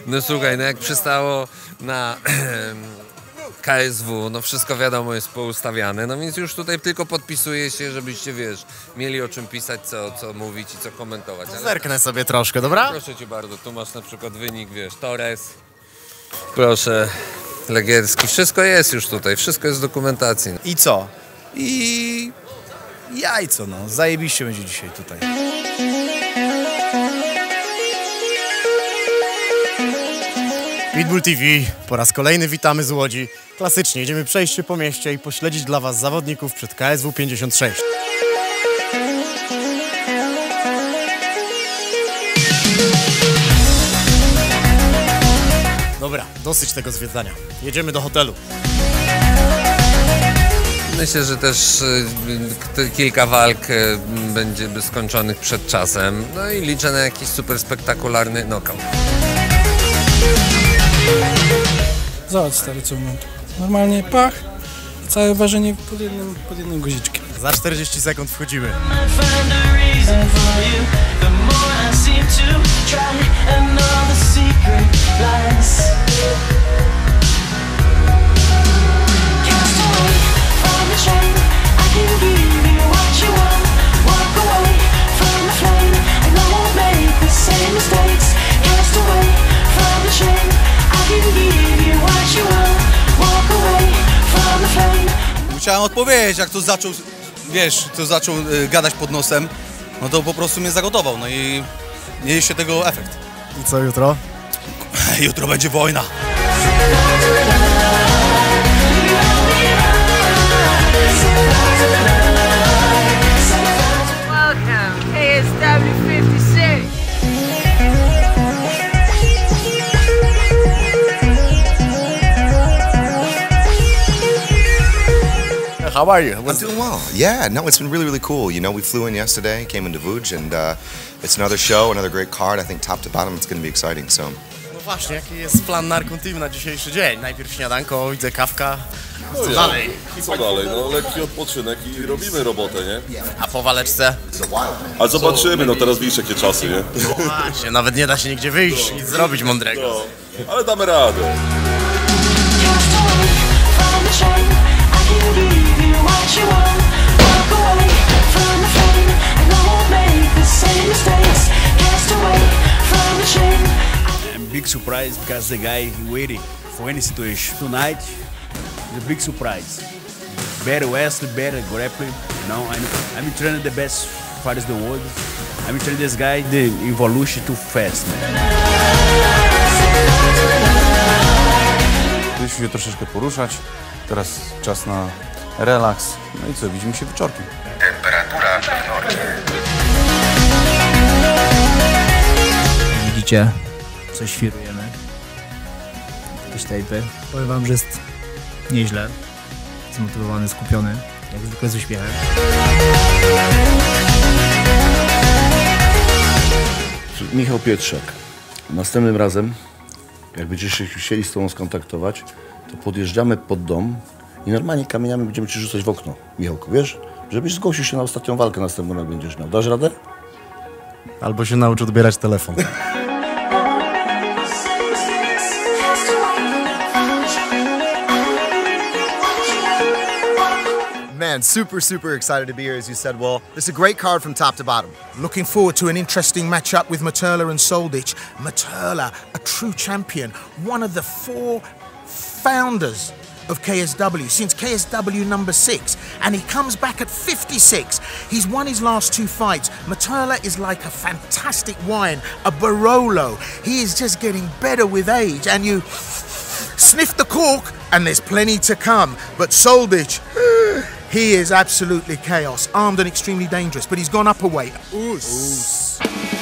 No słuchaj, no jak przystało na KSW, no wszystko wiadomo jest poustawiane, no więc już tutaj tylko podpisuję się, żebyście, wiesz, mieli o czym pisać, co mówić i co komentować. Ale Zerknę sobie troszkę, dobra? proszę cię bardzo, tu masz na przykład wynik, wiesz, Torres, proszę, Legierski, wszystko jest już tutaj, wszystko jest w dokumentacji. I co? I jajco, no. Zajebiście będzie dzisiaj tutaj. Pitbull TV, po raz kolejny witamy z Łodzi. Klasycznie, idziemy przejść się po mieście i pośledzić dla was zawodników przed KSW 56. Dobra, dosyć tego zwiedzania. Jedziemy do hotelu. Myślę, że też kilka walk będzie skończonych przed czasem, no i liczę na jakiś super spektakularny knockout. Zobacz stary, co mam. Normalnie pach, całe ważenie pod jednym guziczkiem. Za 40 sekund wchodzimy. Musiałem odpowiedzieć, jak to zaczął, wiesz, to zaczął gadać pod nosem, no to po prostu mnie zagotował, no i mieliście tego efekt. I co jutro? Jutro będzie wojna. Welcome, KSW 56. How are you? I'm doing well. Yeah, no, it's been really, really cool. You know, we flew in yesterday, came into Vuj, and it's another show, another great card. I think top to bottom, it's going to be exciting. So. No właśnie, jaki jest plan Narkun Team na dzisiejszy dzień? Najpierw śniadanko, widzę kawka. Co dalej? I co dalej? No lekki odpoczynek i robimy robotę, nie? A po waleczce? A zobaczymy, no teraz widzisz jakie czasy, nie? No właśnie, nawet nie da się nigdzie wyjść, nic zrobić mądrego. No, ale damy radę. Big surprise because the guy waiting for any situation. Tonight, the big surprise. Better wrestling, better grappling. You know, I'm training the best fighters in the world. I'm training this guy, the evolution too fast, man. Chcieliśmy się troszeczkę poruszać. Teraz czas na relaks. No i co, widzimy się wieczorkiem. Temperatura w normie. Widzicie, co świrujemy. Jakieś tejpy. Powiem wam, że jest nieźle. Zmotywowany, skupiony. Jak zwykle z uśmiechem. Michał Pietrzak. Następnym razem, jak będziecie się chcieli z tobą skontaktować, to podjeżdżamy pod dom i normalnie kamieniami będziemy ci rzucać w okno. Michałku, wiesz? Żebyś zgłosił się na ostatnią walkę następną, jak będziesz miał. Dasz radę? Albo się nauczy odbierać telefon. Man, super excited to be here, as you said. Well, it's a great card from top to bottom. Looking forward to an interesting matchup with Materla and Soldic. Materla, a true champion, one of the 4 founders of KSW since KSW number 6, and he comes back at 56. He's won his last 2 fights. Materla is like a fantastic wine, a Barolo. He is just getting better with age, and you sniff the cork and there's plenty to come. But Soldic, he is absolutely chaos, armed and extremely dangerous, but he's gone up a weight. Oos.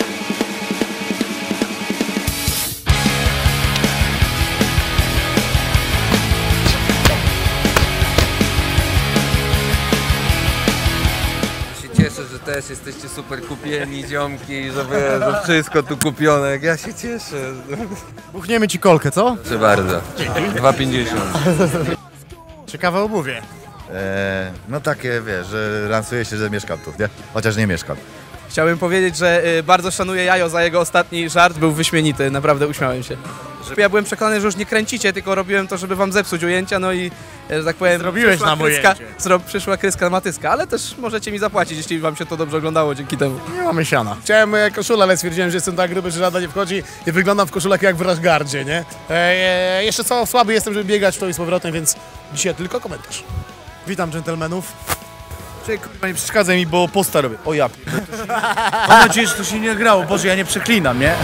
Cieszę, że też jesteście super kupieni, ziomki, że wszystko tu kupione, jak ja się cieszę. Buchniemy ci kolkę, co? Proszę bardzo. 2,50. Ciekawe obuwie. No takie, wiesz, że lansuje się, że mieszkam tu, nie? Chociaż nie mieszkam. Chciałbym powiedzieć, że bardzo szanuję Jajo za jego ostatni żart, był wyśmienity, naprawdę uśmiałem się. Ja byłem przekonany, że już nie kręcicie, tylko robiłem to, żeby wam zepsuć ujęcia, no i, że tak powiem, Zrobiłeś nam ujęcie. Przyszła kryska matyska, ale też możecie mi zapłacić, jeśli wam się to dobrze oglądało dzięki temu. Nie mamy siana. Chciałem koszulę, ale stwierdziłem, że jestem tak gruby, że żadna nie wchodzi i wyglądam w koszulach jak w Rashgardzie, nie? Jeszcze słaby jestem, żeby biegać w to i z powrotem, więc dzisiaj tylko komentarz. Witam dżentelmenów. Czekaj, kurwa, nie przeszkadzaj mi, bo posta robię. O ja. Mam nadzieję, że to się nie grało. Boże, ja nie przeklinam, nie?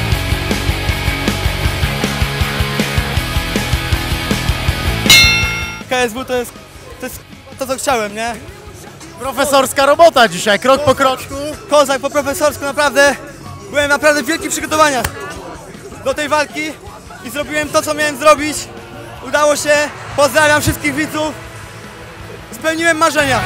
KSW to jest to, co chciałem, nie? Profesorska robota dzisiaj, krok po kroczku. Kozak po profesorsku, naprawdę. Byłem naprawdę w wielkich przygotowaniach do tej walki i zrobiłem to, co miałem zrobić. Udało się, pozdrawiam wszystkich widzów. Spełniłem marzenia.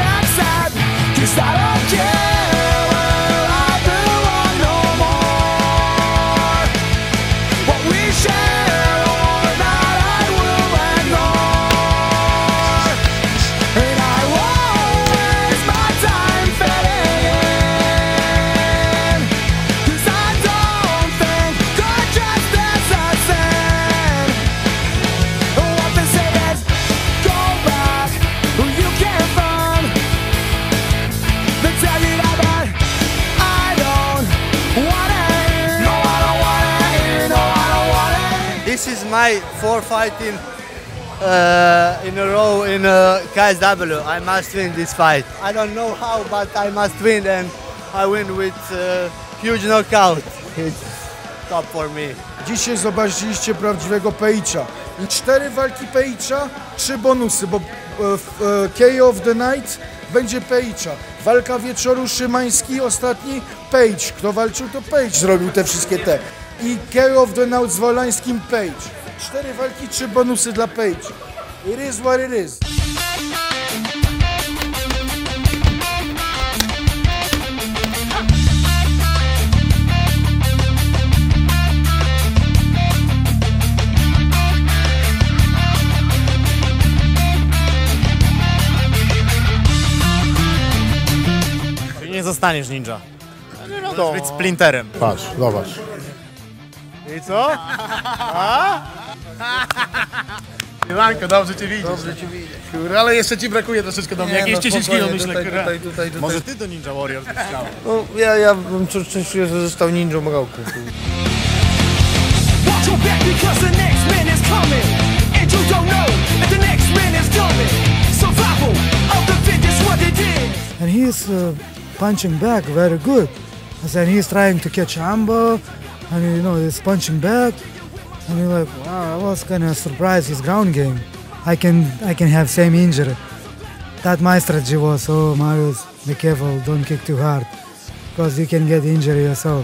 This is my fourth fight in a row in KSW. I must win this fight. I don't know how, but I must win, and I win with huge knockout. It's top for me. Dzisiaj zobaczyliście prawdziwego Pejcza. I 4 walki Pejcza, 3 bonusy, bo KO of the Night będzie Pejcza. Walka wieczoru Szymański, ostatni Page. Kto walczył, to Page zrobił te wszystkie te. I KO of the Night z Wolańskim Page. 4 walki, 3 bonusy dla Page. It is what it is. Nie zostaniesz ninja. To być splinterem. Patrz, zobacz. I co? A? Iwanko, dobrze cię widzieć. Dobrze cię widzieć. Kurwa, ale jeszcze ci brakuje troszeczkę do mnie. Jakieś 10 kilo myślę, kurwa. Może ty do Ninja Warrior byś chciał. No, ja bym czuję, że został ninją małku. And he is punching back very good. And he's trying to catch Ambo, and you know he's punching back, and you're like, wow, I was kind of surprised his ground game. I can have same injury. That my strategy was, oh Marius, be careful, don't kick too hard, because you can get injury yourself.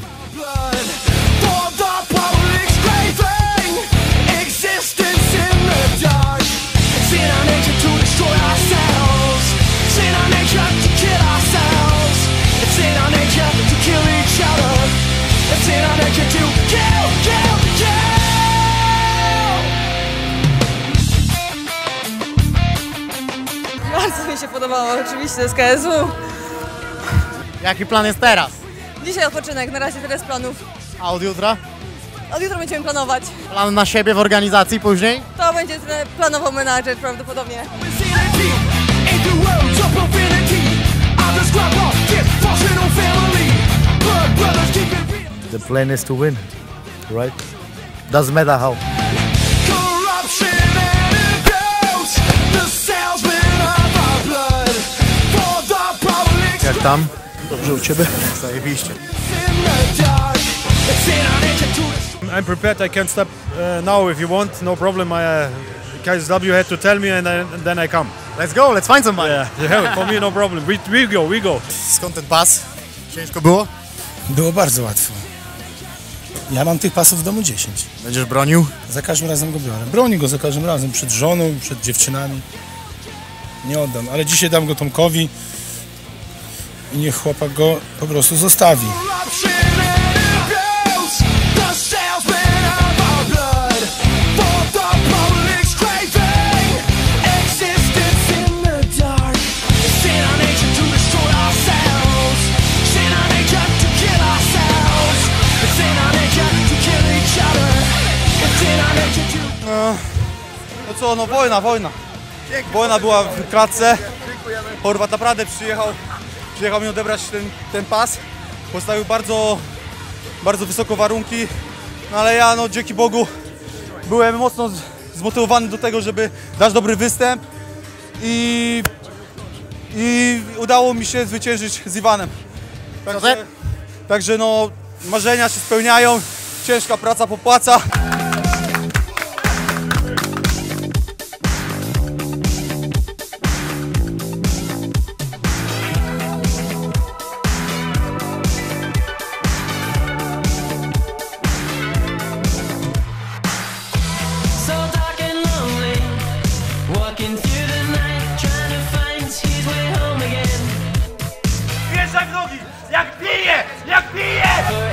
Bardzo mi się podobało, oczywiście z KSW. Jaki plan jest teraz? Dzisiaj odpoczynek, na razie tyle z planów. A od jutra? Od jutra będziemy planować. Plan na siebie w organizacji później? To będzie planował menadżer prawdopodobnie. The plan is to win, right? Doesn't matter how. Jak tam? Dobrze u ciebie? Zajebiście. I'm prepared, I can stop now if you want, no problem. KSW had to tell me and then I come. Let's go, let's find somebody. Yeah, for me no problem. We go. Skąd ten pas? Ciężko było? Było bardzo łatwo. Ja mam tych pasów w domu 10. Będziesz bronił? Za każdym razem go biorę. Bronię go za każdym razem, przed żoną, przed dziewczynami. Nie oddam, ale dzisiaj dam go Tomkowi i niech chłopak go po prostu zostawi. No co, no wojna. Wojna była w klatce. Chorwat naprawdę przyjechał mi odebrać ten pas. Postawił bardzo wysoko warunki. No ale ja, no dzięki Bogu, byłem mocno zmotywowany do tego, żeby dać dobry występ. I udało mi się zwyciężyć z Iwanem. Także no, marzenia się spełniają, ciężka praca popłaca. Wieszaj w nogi! Jak pije! Jak pije!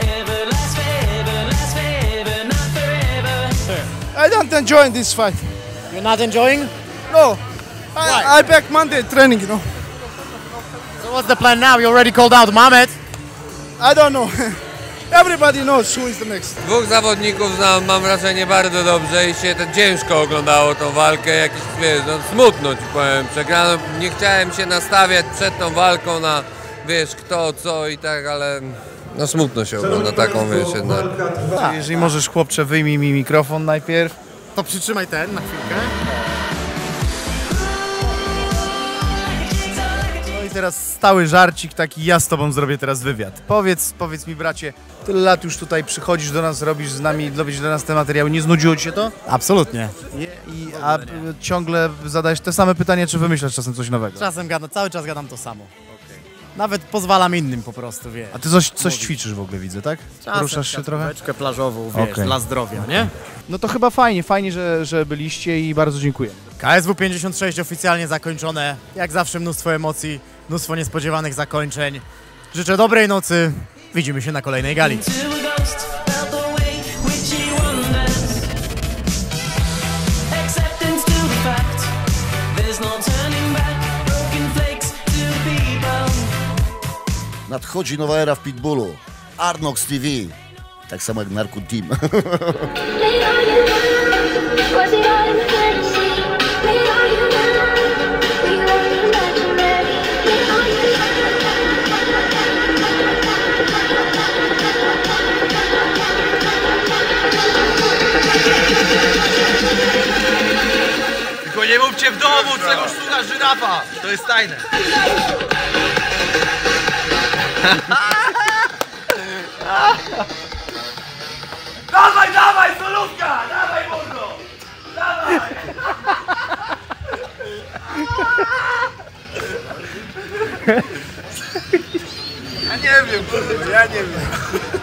I don't enjoy this fight. You're not enjoying? No. Why? I back Monday training, So what's the plan now? You already called out Mohamed. I don't know. Everybody knows who is the next. Dwóch zawodników znam, mam wrażenie, bardzo dobrze i się ciężko oglądało tą walkę, jakiś, wiesz, no, smutno ci powiem, przegrałem, nie chciałem się nastawiać przed tą walką na, wiesz, kto, co i tak, ale no smutno się ogląda taką, wiesz, jednak. Jeżeli możesz, chłopcze, wyjmij mi mikrofon najpierw. To przytrzymaj ten na chwilkę. No i teraz stały żarcik taki, ja z tobą zrobię teraz wywiad. Powiedz mi, bracie, tyle lat już tutaj przychodzisz do nas, robisz do nas te materiały, nie znudziło ci się to? Absolutnie. A ciągle zadajesz te same pytania, czy wymyślasz czasem coś nowego? Czasem cały czas gadam to samo. Nawet pozwalam innym po prostu, wiesz. A ty coś ćwiczysz w ogóle, widzę, tak? Czasem Ruszasz się trochę? Beczkę plażową, wiesz, Okej. dla zdrowia, nie? No to chyba fajnie, że byliście i bardzo dziękuję. KSW 56 oficjalnie zakończone. Jak zawsze mnóstwo emocji, mnóstwo niespodziewanych zakończeń. Życzę dobrej nocy. Widzimy się na kolejnej gali. Nadchodzi nowa era w Pitbullu. Arnox TV. Tak samo jak Narco Team. Tylko nie mówcie w domu, czego słucha żyrafa! To jest tajne. Dawaj, solówka! Dawaj, mordo! Dawaj! Ja nie wiem, ja nie wiem.